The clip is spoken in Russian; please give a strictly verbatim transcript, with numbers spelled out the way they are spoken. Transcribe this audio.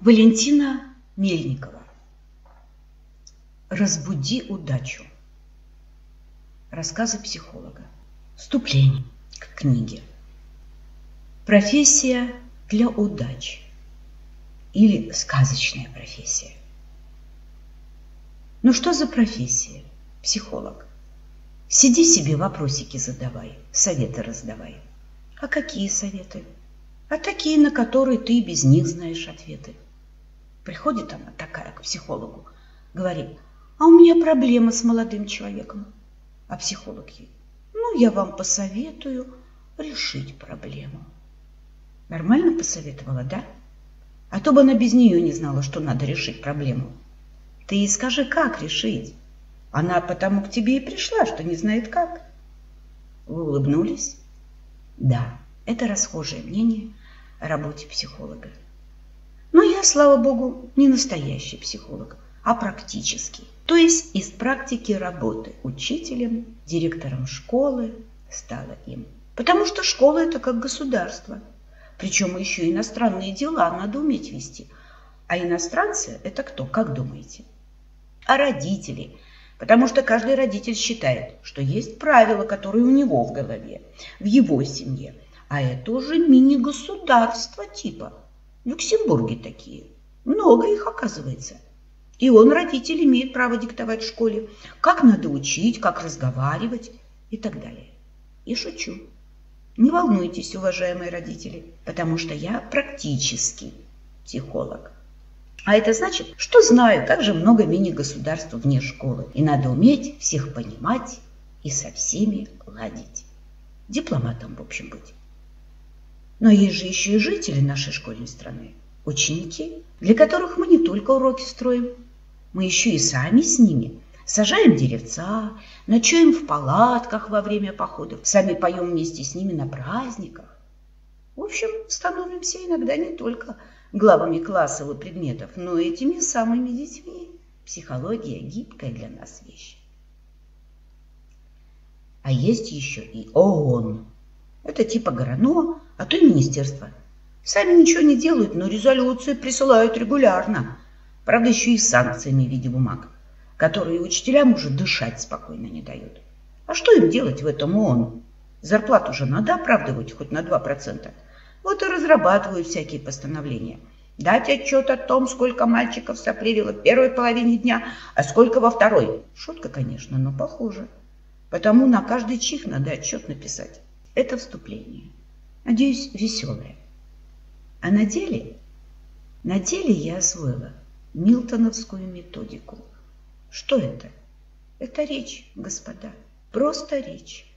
Валентина Мельникова. Разбуди удачу. Рассказы психолога. Вступление к книге. Профессия для удачи или сказочная профессия. Ну что за профессия? Психолог. Сиди себе, вопросики задавай, советы раздавай. А какие советы? А такие, на которые ты без них знаешь ответы. Приходит она такая к психологу, говорит: а у меня проблема с молодым человеком. А психолог ей: ну, я вам посоветую решить проблему. Нормально посоветовала, да? А то бы она без нее не знала, что надо решить проблему. Ты ей скажи, как решить. Она потому к тебе и пришла, что не знает как. Вы улыбнулись? Да, это расхожее мнение о работе психолога. Но я, слава богу, не настоящий психолог, а практический. То есть из практики работы учителем, директором школы стала им. Потому что школа – это как государство. Причем еще иностранные дела надо уметь вести. А иностранцы – это кто, как думаете? А родители. Потому что каждый родитель считает, что есть правила, которые у него в голове, в его семье. А это уже мини-государство типа. В Люксембурге такие. Много их, оказывается. И он, родитель, имеет право диктовать в школе, как надо учить, как разговаривать и так далее. И шучу. Не волнуйтесь, уважаемые родители, потому что я практический психолог. А это значит, что знаю, как же много мини-государств вне школы. И надо уметь всех понимать и со всеми ладить. Дипломатом, в общем, быть. Но есть же еще и жители нашей школьной страны, ученики, для которых мы не только уроки строим, мы еще и сами с ними сажаем деревца, ночуем в палатках во время походов, сами поем вместе с ними на праздниках. В общем, становимся иногда не только главами классов и предметов, но и этими самыми детьми. Психология – гибкая для нас вещь. А есть еще и ООН. Это типа ГРАНО, а то и министерство. Сами ничего не делают, но резолюции присылают регулярно. Правда, еще и с санкциями в виде бумаг, которые учителям уже дышать спокойно не дают. А что им делать в этом ООН? Зарплату же надо оправдывать хоть на два процента. Вот и разрабатывают всякие постановления. Дать отчет о том, сколько мальчиков сопливило в первой половине дня, а сколько во второй. Шутка, конечно, но похоже. Потому на каждый чих надо отчет написать. Это вступление. Надеюсь, веселое. А на деле, на деле я освоила милтоновскую методику. Что это? Это речь, господа. Просто речь.